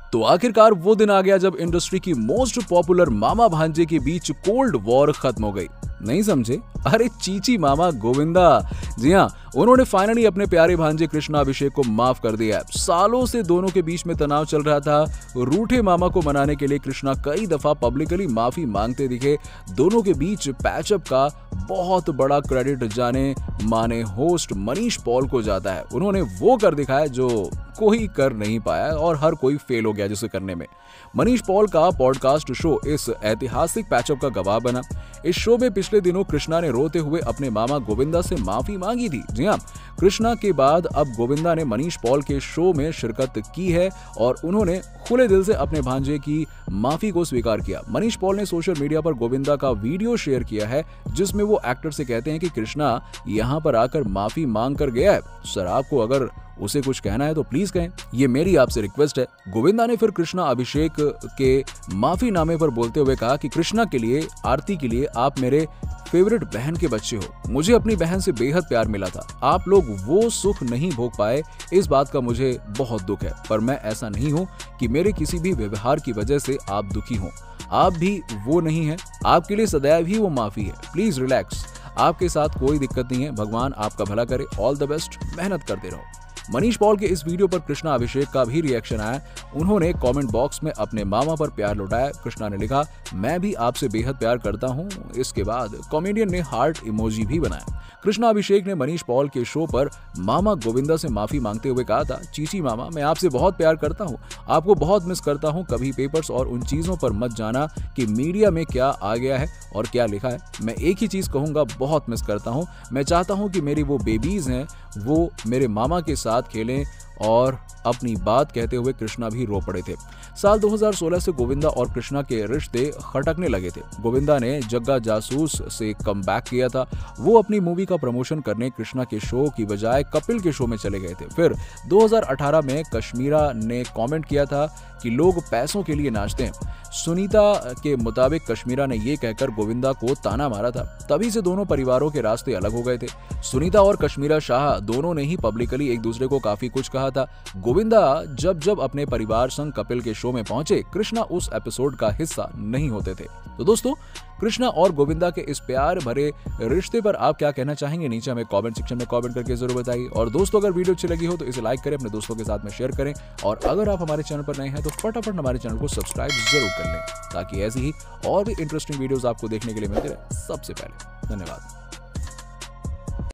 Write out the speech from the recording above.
तो आखिरकार वो दिन आ गया जब इंडस्ट्री की मोस्ट पॉपुलर मामा भांजे के बीच कोल्ड वॉर खत्म हो गई। नहीं समझे? अरे चीची मामा गोविंदा। जी हाँ, उन्होंने फाइनली अपने प्यारे भांजे कृष्णा अभिषेक को माफ कर दिया। सालों से दोनों के बीच में तनाव चल रहा था। रूठे मामा को मनाने के लिए कृष्णा कई दफा पब्लिकली माफी मांगते दिखे। दोनों के बीच पैचअप का बहुत बड़ा क्रेडिट जाने माने होस्ट मनीष पॉल को जाता है। उन्होंने वो कर दिखाया जो कोई कर नहीं पाया और हर कोई फेल हो गया जिसे करने में। मनीष पॉल का पॉडकास्ट शो इस ऐतिहासिक पैचअप का गवाह बना। इस शो में पिछले दिनों कृष्णा ने रोते हुए अपने मामा गोविंदा से माफी मांगी थी। जी हाँ, कृष्णा के बाद अब गोविंदा ने मनीष पॉल के शो में शिरकत की है और उन्होंने खुले दिल से अपने भांजे की माफी को स्वीकार किया। मनीष पॉल ने सोशल मीडिया पर गोविंदा का वीडियो शेयर किया है जिसमें वो एक्टर से कहते हैं कि कृष्णा यहाँ पर आकर माफी मांग कर गया है। सर, आपको अगर उसे कुछ कहना है तो प्लीज कहें, ये मेरी आपसे रिक्वेस्ट है। गोविंदा ने फिर कृष्णा अभिषेक के माफीनामे पर बोलते हुए कहा कि कृष्णा के लिए, आरती के लिए आप मेरे फेवरेट बहन के बच्चे हो। मुझे अपनी बहन से बेहद प्यार मिला था। आप लोग वो सुख नहीं भोग पाए, इस बात का मुझे बहुत दुख है। पर मैं ऐसा नहीं हूँ कि मेरे किसी भी व्यवहार की वजह से आप दुखी हो। आप भी वो नहीं है। आपके लिए सदैव ही वो माफी है। Please relax. आपके साथ कोई दिक्कत नहीं है। भगवान आपका भला करे। All the best. मेहनत करते रहो। मनीष पॉल के इस वीडियो पर कृष्णा अभिषेक का भी रिएक्शन आया। उन्होंने कमेंट बॉक्स में अपने मामा पर प्यार लौटाया। कृष्णा ने लिखा, मैं भी आपसे बेहद प्यार करता हूं। इसके बाद कॉमेडियन ने हार्ट इमोजी भी बनाया। कृष्णा अभिषेक ने मनीष पॉल के शो पर मामा गोविंदा से माफी मांगते हुए कहा था, चीची मामा, मैं आपसे बहुत प्यार करता हूं। आपको बहुत मिस करता हूं। कभी पेपर्स और उन चीजों पर मत जाना कि मीडिया में क्या आ गया है और क्या लिखा है। मैं एक ही चीज कहूंगा, बहुत मिस करता हूं। मैं चाहता हूं कि मेरी वो बेबीज हैं वो मेरे मामा के साथ खेलें। और अपनी बात कहते हुए कृष्णा भी रो पड़े थे। साल 2016 से गोविंदा और कृष्णा के रिश्ते खटकने लगे थे। गोविंदा ने जग्गा जासूस से कमबैक किया था। वो अपनी मूवी का प्रमोशन करने कृष्णा के शो की बजाय कपिल के शो में चले गए थे। फिर 2018 में कश्मीरा ने कमेंट किया था कि लोग पैसों के लिए नाचते हैं। सुनीता के मुताबिक कश्मीरा ने ये कहकर गोविंदा को ताना मारा था। तभी से दोनों परिवारों के रास्ते अलग हो गए थे। सुनीता और कश्मीरा शाह दोनों ने ही पब्लिकली एक दूसरे को काफी कुछ कहा था। गोविंदा जब अपने परिवार संग कपिल के शो में पहुंचे, कृष्णा उस एपिसोड का हिस्सा नहीं होते थे। तो दोस्तों, कृष्णा और गोविंदा के इस प्यार भरे रिश्ते पर आप क्या कहना चाहेंगे? नीचे हमें कमेंट सेक्शन में कमेंट करके जरूर बताइए। और दोस्तों, अगर वीडियो अच्छी लगी हो तो इसे लाइक करें, अपने दोस्तों के साथ में शेयर करें। और अगर आप हमारे चैनल पर नए हैं तो फटाफट हमारे चैनल को सब्सक्राइब जरूर कर लें ताकि ऐसी ही और भी इंटरेस्टिंग वीडियोस आपको देखने के लिए मिलते रहे सबसे पहले। धन्यवाद।